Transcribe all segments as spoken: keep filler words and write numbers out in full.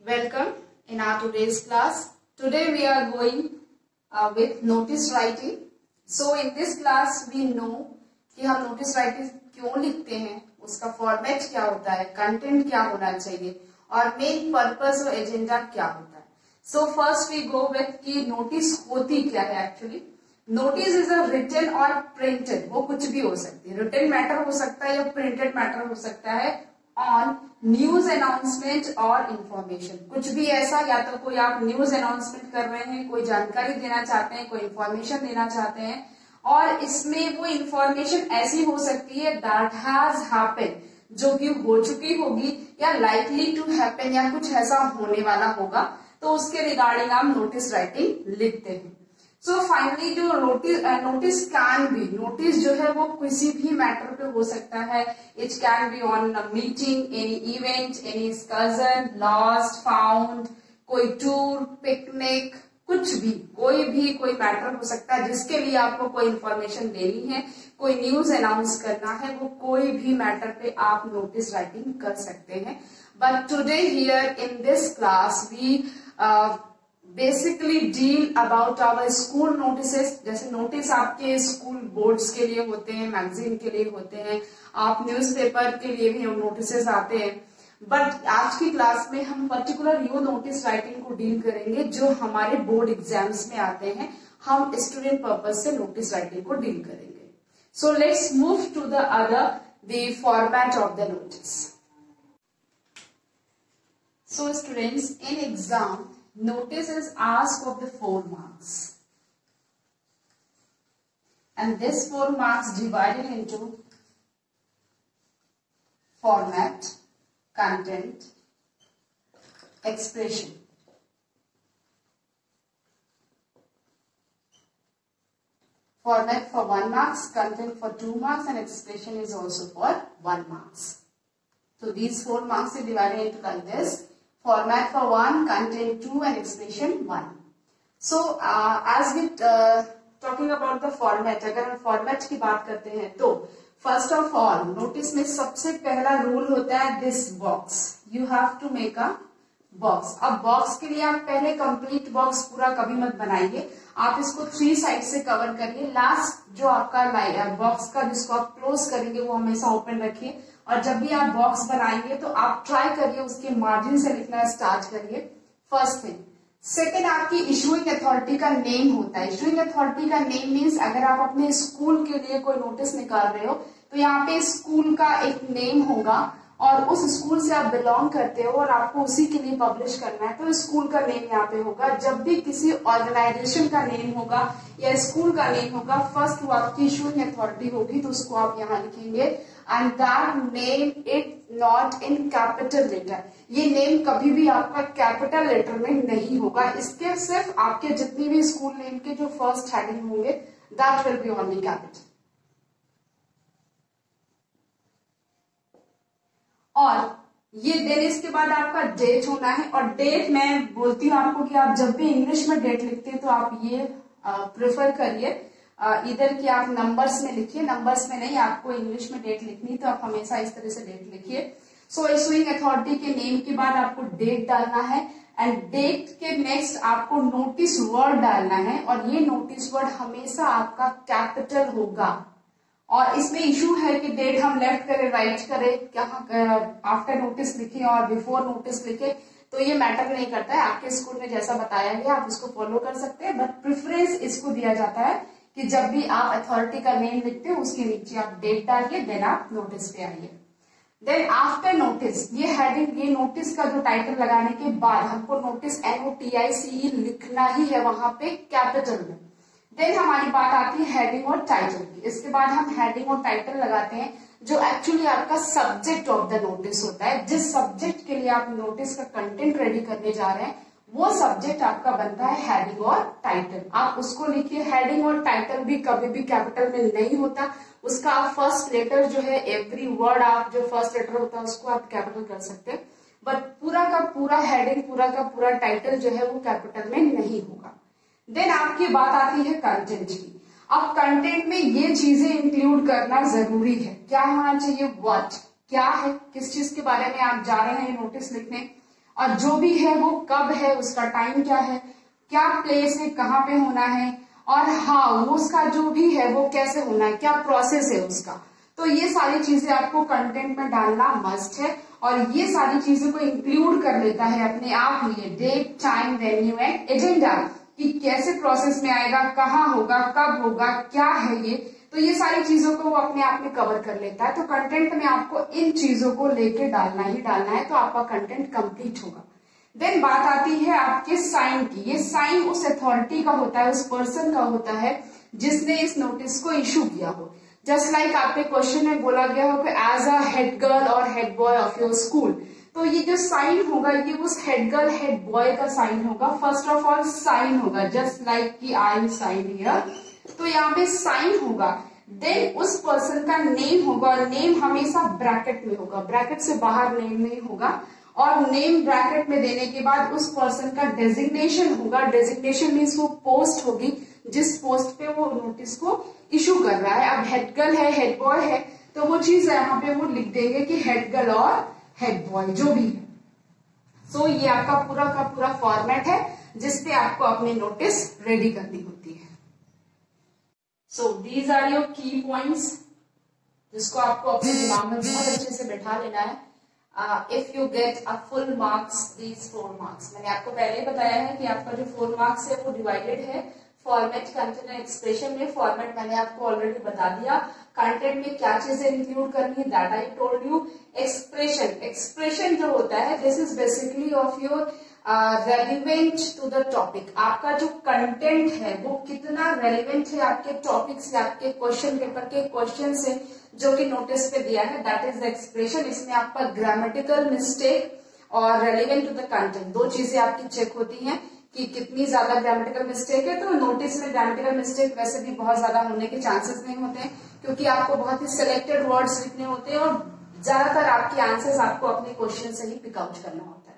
Welcome in our today's class. Today we are going uh, with notice writing. So in this class we know कि हम notice writing क्यों लिखते हैं, उसका format क्या होता है, कंटेंट क्या होना चाहिए और मेन पर्पस और एजेंडा क्या होता है. So first we go with कि नोटिस होती क्या है. Actually notice is a written और प्रिंटेड, वो कुछ भी हो सकती है. रिटन मैटर हो सकता है या प्रिंटेड मैटर हो सकता है ऑन न्यूज अनाउंसमेंट और इंफॉर्मेशन. कुछ भी ऐसा, या तो कोई आप न्यूज अनाउंसमेंट कर रहे हैं, कोई जानकारी देना चाहते हैं, कोई इंफॉर्मेशन देना चाहते हैं, और इसमें वो इंफॉर्मेशन ऐसी हो सकती है दैट हैज हैपेंड, जो कि हो चुकी होगी या लाइकली टू हैपन, या कुछ ऐसा होने वाला होगा, तो उसके रिगार्डिंग आप नोटिस राइटिंग लिखते हैं. सो so, फाइनली जो notice notice can be, notice जो है वो किसी भी मैटर पे हो सकता है. It can be on meeting, any event, any excursion, lost, found, कोई टूर, पिकनिक, कुछ भी, कोई भी कोई मैटर हो सकता है जिसके लिए आपको कोई इंफॉर्मेशन देनी है, कोई न्यूज अनाउंस करना है, वो कोई भी मैटर पे आप नोटिस राइटिंग कर सकते हैं. But today here in this class we basically deal about our school notices. जैसे नोटिस आपके स्कूल बोर्ड्स के लिए होते हैं, मैगजीन के लिए होते हैं, आप न्यूज़पेपर के लिए भी नोटिसेस आते हैं. बट आज की क्लास में हम पर्टिकुलर यो नोटिस राइटिंग को डील करेंगे जो हमारे बोर्ड एग्जाम्स में आते हैं. हम स्टूडेंट पर्पज से नोटिस राइटिंग को डील करेंगे. So let's move to the other the format of the notice. So students, in exam notice is asked of the four marks, and this four marks divided into format, content, expression. Format for one marks, content for two marks, and expression is also for one marks. So these four marks are divided into like this. Format for one, content two, and expression one. So uh, as we uh, talking about the format, अगर हम format की बात करते हैं तो first of all notice में सबसे पहला रूल होता है this box. You have to make a box. अब box के लिए आप पहले complete box पूरा कभी मत बनाइए, आप इसको थ्री साइड से कवर करिए. लास्ट जो आपका बॉक्स का जिसको आप क्लोज करेंगे वो हमेशा ओपन रखिए. और जब भी आप बॉक्स बनाएंगे तो आप ट्राई करिए उसके मार्जिन से लिखना स्टार्ट करिए. First thing. सेकेंड, आपकी इशूइंग अथॉरिटी का नेम होता है. इशूइंग अथॉरिटी का नेम मीन्स अगर आप अपने स्कूल के लिए कोई नोटिस निकाल रहे हो तो यहाँ पे स्कूल का एक नेम होगा और उस स्कूल से आप बिलोंग करते हो और आपको उसी के लिए पब्लिश करना है तो स्कूल का नेम यहाँ पे होगा. जब भी किसी ऑर्गेनाइजेशन का नेम होगा या स्कूल का नेम होगा, फर्स्ट वो आपकी इशूइंग अथॉरिटी होगी तो उसको आप यहाँ लिखेंगे. And that name it not in capital letter. ये नेम कभी भी आपका कैपिटल लेटर में नहीं होगा. इसके सिर्फ आपके जितनी भी स्कूल नेम के जो फर्स्ट हेडिंग होंगे that will be only capital. और ये देन इसके बाद आपका डेट होना है. और डेट मैं बोलती हूँ आपको कि आप जब भी इंग्लिश में डेट लिखते हैं तो आप ये प्रेफर करिए इधर कि आप नंबर्स में लिखिए. नंबर्स में नहीं, आपको इंग्लिश में डेट लिखनी तो आप हमेशा इस तरह से डेट लिखिए. सो इशूइंग अथॉरिटी के नेम के बाद आपको डेट डालना है एंड डेट के नेक्स्ट आपको नोटिस वर्ड डालना है. और ये नोटिस वर्ड हमेशा आपका कैपिटल होगा. और इसमें इशू है कि डेट हम लेफ्ट करें राइट करें, क्या आफ्टर नोटिस लिखे और बिफोर नोटिस लिखे, तो ये मैटर नहीं करता है. आपके स्कूल में जैसा बताया गया आप इसको फॉलो कर सकते हैं. बट प्रेफरेंस इसको दिया जाता है कि जब भी आप अथॉरिटी का नेम लिखते हो उसके नीचे आप डेट डालिए, देन आप नोटिस पे आइए. देन आफ्टर नोटिस, ये हेडिंग, ये नोटिस का जो टाइटल लगाने के बाद हमको notice N O T I C E लिखना ही है वहां पे कैपिटल में. देन हमारी बात आती है हेडिंग और टाइटल की. इसके बाद हम हेडिंग और टाइटल लगाते हैं जो एक्चुअली आपका सब्जेक्ट ऑफ द नोटिस होता है. जिस सब्जेक्ट के लिए आप नोटिस का कंटेंट रेडी करने जा रहे हैं वो सब्जेक्ट आपका बनता है हेडिंग और टाइटल. आप उसको लिखिए. हेडिंग और टाइटल भी कभी भी कैपिटल में नहीं होता. उसका आप फर्स्ट लेटर जो है, एवरी वर्ड आप जो फर्स्ट लेटर होता है उसको आप कैपिटल कर सकते हैं. बट पूरा का पूरा हेडिंग, पूरा का पूरा टाइटल जो है वो कैपिटल में नहीं होगा. देन आपकी बात आती है कंटेंट की. अब कंटेंट में ये चीजें इंक्लूड करना जरूरी है. क्या होना चाहिए? व्हाट, क्या है, किस चीज के बारे में आप जा रहे हैं नोटिस लिखने, और जो भी है वो कब है, उसका टाइम क्या है, क्या प्लेस है, कहाँ पे होना है, और हाँ वो उसका जो भी है वो कैसे होना है, क्या प्रोसेस है उसका। तो ये सारी चीजें आपको कंटेंट में डालना मस्ट है, और ये सारी चीजों को इंक्लूड कर लेता है अपने आप में date, time, venue and agenda, कि कैसे प्रोसेस में आएगा, कहाँ होगा, कब होगा, क्या है ये। तो ये सारी चीजों को वो अपने आप में कवर कर लेता है। तो कंटेंट में आपको इन चीजों को लेके डालना ही डालना है, तो आपका कंटेंट कंप्लीट होगा। देन बात आती है आपके साइन की। ये साइन उस अथॉरिटी का होता है, उस पर्सन का होता है जिसने इस नोटिस को इशू किया हो। जस्ट लाइक आपके क्वेश्चन में बोला गया हो कि एज अ हेड गर्ल और head boy of your school, तो ये जो साइन होगा ये उस हेड गर्ल हेड बॉय का साइन होगा। फर्स्ट ऑफ ऑल साइन होगा, जस्ट लाइक कि आई साइन हियर, तो यहाँ पे साइन होगा। देन उस पर्सन का नेम होगा, और नेम हमेशा ब्रैकेट में होगा, ब्रैकेट से बाहर नेम नहीं होगा। और नेम ब्रैकेट में देने के बाद उस पर्सन का डेजिग्नेशन होगा। डेजिग्नेशन मीन्स वो पोस्ट होगी जिस पोस्ट पे वो नोटिस को इशू कर रहा है। अब हेड गर्ल है, हेड बॉय है, तो वो चीज यहाँ पे वो लिख देंगे कि हेड गर्ल और हेड बॉय जो भी है। सो so, ये आपका पूरा का पूरा फॉर्मेट है जिसपे आपको अपनी नोटिस रेडी करनी होती है। So these are your key points जिसको आपको अपने दिमाग में बहुत अच्छे से बैठा लेना है। If you get a full marks, these four marks, मैंने आपको पहले ही बताया है कि आपका जो फोर मार्क्स है वो डिवाइडेड है फॉर्मेट, कंटेंट एंड एक्सप्रेशन में। फॉर्मेट मैंने आपको ऑलरेडी बता दिया, कंटेंट में क्या चीजें इंक्लूड करनी है, that I told you. Expression, expression जो होता है this is basically of your relevant to the topic. आपका जो कंटेंट है वो कितना रेलिवेंट है आपके टॉपिक से, आपके क्वेश्चन पेपर के क्वेश्चन से जो कि नोटिस पे दिया है, दैट इज द एक्सप्रेशन। इसमें आपका ग्रामेटिकल मिस्टेक और रेलिवेंट टू द कंटेंट दो चीजें आपकी चेक होती हैं कि कितनी ज्यादा ग्रामेटिकल मिस्टेक है। तो नोटिस में ग्रामेटिकल मिस्टेक वैसे भी बहुत ज्यादा होने के चांसेस नहीं होते हैं, क्योंकि आपको बहुत ही सिलेक्टेड वर्ड्स लिखने होते हैं और ज्यादातर आपके आंसर्स आपको अपने क्वेश्चन से ही पिकआउट करना होता है।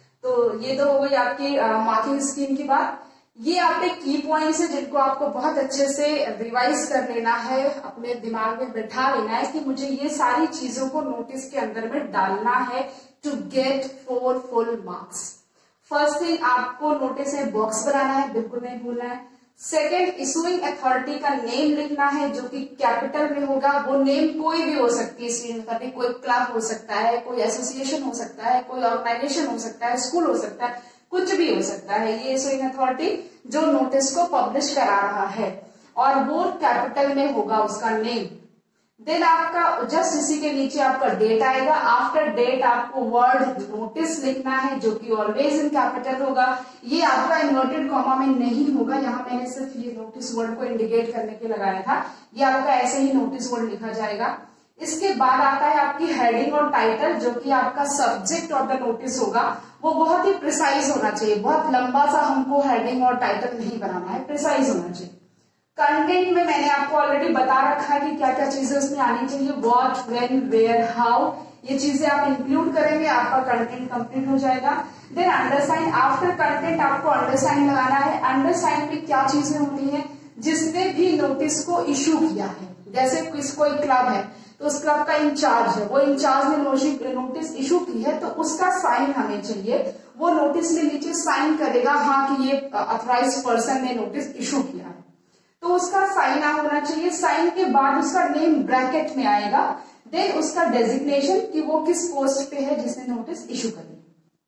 तो ये तो हो गई आपकी मार्किंग स्कीम की बात। ये आपके की पॉइंट्स है जिनको आपको बहुत अच्छे से रिवाइज कर लेना है, अपने दिमाग में बैठा लेना है कि मुझे ये सारी चीजों को नोटिस के अंदर में डालना है to get four full marks. First thing, आपको नोटिस में बॉक्स बनाना है, बिल्कुल नहीं भूलना है। सेकेंड, इशूइंग अथॉरिटी का नेम लिखना है जो कि कैपिटल में होगा। वो नेम कोई भी हो सकती है इशूइंग अथॉरिटी, कोई क्लब हो सकता है, कोई एसोसिएशन हो सकता है, कोई ऑर्गेनाइजेशन हो सकता है, स्कूल हो सकता है, कुछ भी हो सकता है। ये इशूइंग अथॉरिटी जो नोटिस को पब्लिश करा रहा है, और वो कैपिटल में होगा उसका नेम। देन आपका जस्ट इसी के नीचे आपका डेट आएगा। आफ्टर डेट आपको वर्ड नोटिस लिखना है जो कि ऑलवेज इन कैपिटल होगा। ये आपका इन्वर्टेड कॉमा में नहीं होगा, यहाँ मैंने सिर्फ ये नोटिस वर्ड को इंडिकेट करने के लगाया था। ये आपका ऐसे ही नोटिस वर्ड लिखा जाएगा। इसके बाद आता है आपकी हेडिंग और टाइटल, जो कि आपका सब्जेक्ट ऑफ द नोटिस होगा। वो बहुत ही प्रिसाइज होना चाहिए, बहुत लंबा सा हमको हेडिंग और टाइटल नहीं बनाना है, प्रिसाइज होना चाहिए। कंटेंट में मैंने आपको ऑलरेडी बता रखा है कि क्या क्या चीजें उसमें आनी चाहिए, व्हाट, व्हेन, वेयर, हाउ, ये चीजें आप इंक्लूड करेंगे, आपका कंटेंट कंप्लीट हो जाएगा। देन अंडरसाइन, आफ्टर कंटेंट आपको अंडरसाइन लगाना है। अंडरसाइन में क्या चीजें होती हैं, जिसने भी नोटिस को इश्यू किया है, जैसे कोई क्लब है तो उस क्लब का इंचार्ज है, वो इंचार्ज ने नोटिस इशू की है तो उसका साइन हमें चाहिए। वो नोटिस में नीचे साइन करेगा हाँ कि ये अथॉराइज पर्सन ने नोटिस इशू किया है, तो उसका साइन आ होना चाहिए। साइन के बाद उसका नेम ब्रैकेट में आएगा। देन उसका डेजिग्नेशन कि वो किस पोस्ट पे है जिसने नोटिस इशू करी।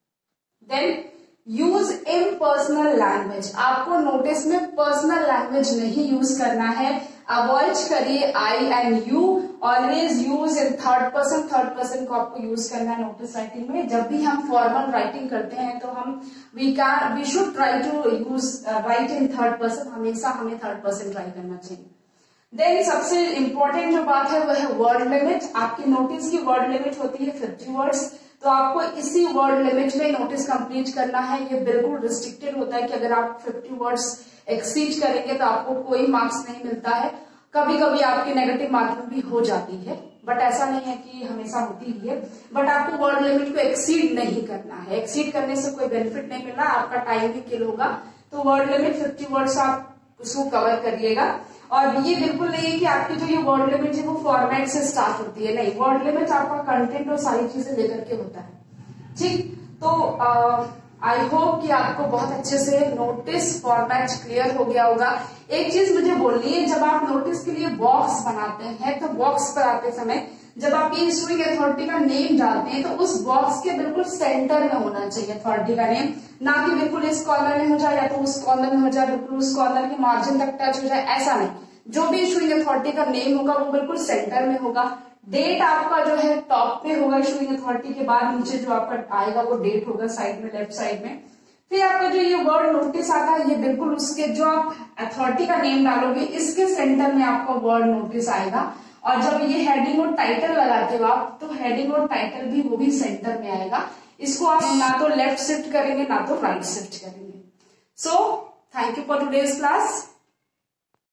देन यूज इम्पर्सनल लैंग्वेज, आपको नोटिस में पर्सनल लैंग्वेज नहीं यूज करना है, अवॉइड करिए I and you. Always use in third person, third person को आपको यूज करना है नोटिस राइटिंग में। जब भी हम फॉर्मल राइटिंग करते हैं तो हम we can we should try to use right in third person, हमेशा हमें थर्ड पर्सन ट्राई करना चाहिए। देन सबसे इंपॉर्टेंट जो बात है वो है वर्ड लिमिट। आपकी नोटिस की वर्ड लिमिट होती है फिफ्टी वर्ड्स, तो आपको इसी वर्ड लिमिट में नोटिस कंप्लीट करना है। ये बिल्कुल रिस्ट्रिक्टेड होता है कि अगर आप फिफ्टी वर्ड्स एक्सीड करेंगे तो आपको कोई मार्क्स नहीं मिलता है। कभी कभी आपकी नेगेटिव मार्किंग भी हो जाती है, बट ऐसा नहीं है कि हमेशा होती ही है। बट आपको वर्ड लिमिट को एक्सीड नहीं करना है, एक्सीड करने से कोई बेनिफिट नहीं मिलना, आपका टाइम भी किल होगा। तो वर्ड लिमिट फिफ्टी वर्ड्स आप उसको कवर करिएगा। और ये बिल्कुल नहीं है कि आपकी जो ये वर्ड लिमिट है वो फॉर्मेट से स्टार्ट होती है, नहीं, वर्ड लिमिट आपका कंटेंट और सारी चीजें लेकर के होता है। ठीक, तो आई होप कि आपको बहुत अच्छे से नोटिस फॉर्मेट क्लियर हो गया होगा। एक चीज मुझे बोलनी है, जब आप नोटिस के लिए बॉक्स बनाते हैं तो बॉक्स पर आते समय जब आप ये इशूइंग अथॉरिटी का नेम डालते हैं तो उस बॉक्स के बिल्कुल सेंटर में होना चाहिए अथॉरिटी का नेम, ना कि बिल्कुल इस कॉर्नर में हो जाए या तो उस कॉर्नर में हो जाए, बिल्कुल उस कॉर्नर के मार्जिन तक टच हो जाए, ऐसा नहीं। जो भी इशूइंग अथॉरिटी का नेम होगा वो बिल्कुल सेंटर में होगा। डेट आपका जो है टॉप पे होगा इशूइंग अथॉरिटी के बाद, नीचे जो आपका आएगा वो डेट होगा साइड में, लेफ्ट साइड में। फिर आपका जो ये वर्ड नोटिस आता है ये बिल्कुल उसके जो आप अथॉरिटी का नेम डालोगे इसके सेंटर में आपका वर्ड नोटिस आएगा। और जब ये हेडिंग और टाइटल लगाते हो आप तो हेडिंग और टाइटल भी वो भी सेंटर में आएगा। इसको आप ना तो लेफ्ट शिफ्ट करेंगे ना तो राइट शिफ्ट करेंगे। So thank you for today's class.